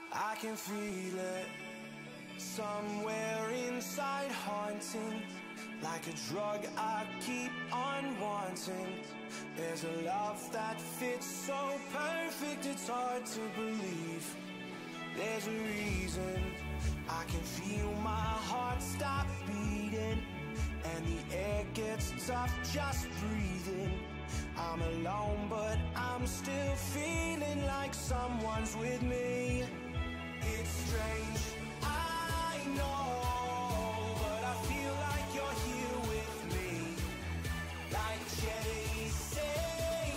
I can feel it somewhere inside, haunting like a drug I keep on wanting. There's a love that fits so perfect, it's hard to believe. There's a reason I can feel my heart stop beating, and the air gets tough just breathing. I'm alone, but I'm still feeling like someone's with me. It's strange, I know, but I feel like you're here with me, like chasing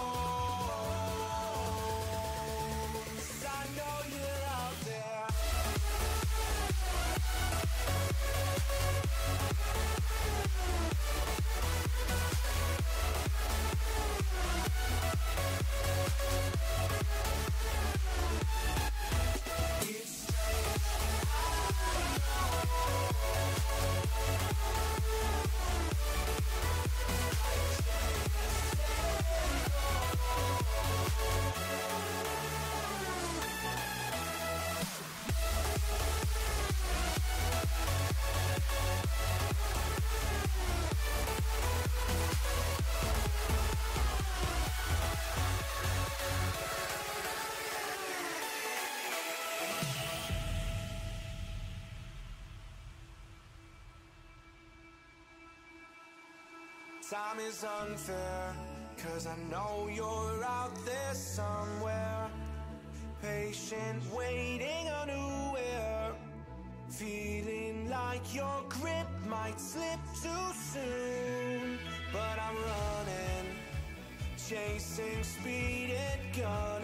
ghosts. I know you're out there. Time is unfair, 'cause I know you're out there somewhere, patient, waiting unaware, feeling like your grip might slip too soon. But I'm running, chasing speed and gunning.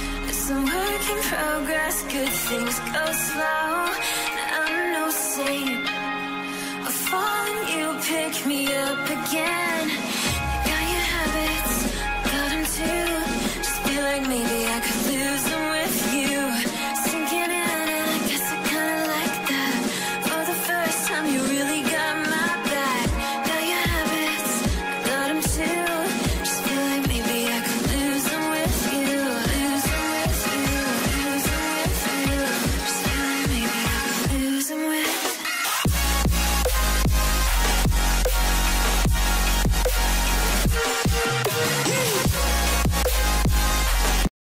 Progress, good things go slow. I'm no saint.